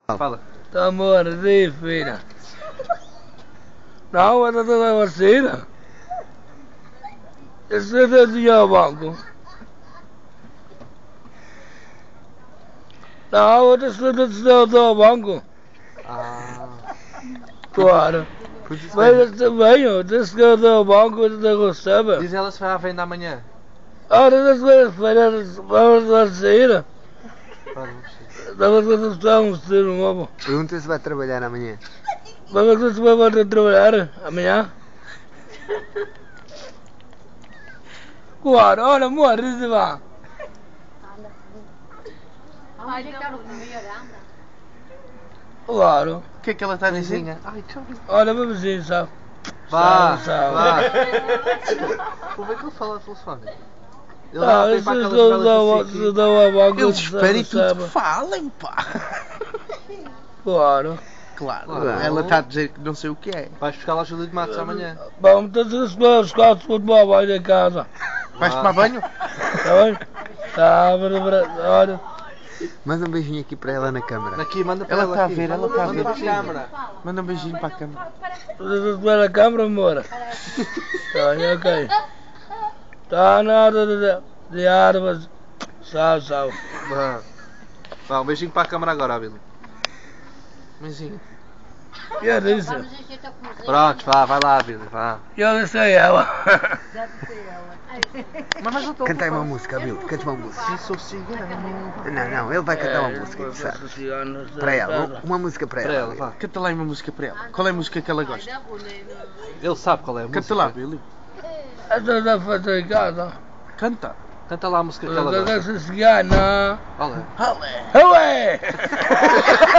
Fala. Tá amor, sim, filha. Não, essa não é vacina. Esse é o banco. Não, esse é o banco. Ah. Claro. Mas também, esse é o banco, esse é o sabe. Diz ela se vai à venda amanhã. Ora, segunda-feira, vamos lá sair. Vamos sair um ovo. Pergunta se vai trabalhar amanhã. Vamos ver se vai trabalhar amanhã. Claro, olha, amor, diz lá. Claro. O que é que ela está a dizer? Ai, Olha, vamos ir, sabe? vá, Sabe. vá. Como é que ele fala a telefone? Ele Ah, vai isso para aquelas não velas dá, dá a banca. Eles esperem tudo falem, pá. Claro. Claro, Claro. ela está a dizer que não sei o que é. Vais buscar lá ajuda de matos amanhã. Vamos ter os carros de futebol aí em casa. Vais tomar banho? Está bem? Tá, olha. Manda um beijinho aqui para ela na câmara. Aqui, manda para Ela ela. está a aqui. ver, ela está a Manda ver. para a câmara. Manda um beijinho para a câmera. Para a câmara, amor. Tá, ok. Tá nada de árvores. Salve. Vá. Vá, um beijinho para a câmara agora, Billy. Beijinho. Eu disse. Pronto, vá, vai lá, Billy, vá. Eu disse a ela. Mas não estou Canta aí uma música, Bill. Canta uma música. Se sou cigano. Não, ele vai cantar uma música, sabe? Para ela, uma música para Para ela. ela, vá. Canta lá uma música para ela. Qual é a música que ela gosta? Ele sabe qual é a música. Canta lá, Billy. Essa já foi em casa. Canta. Canta lá a música que ela Eu gosta. gosto de cigana. Olha. Olé! Ué!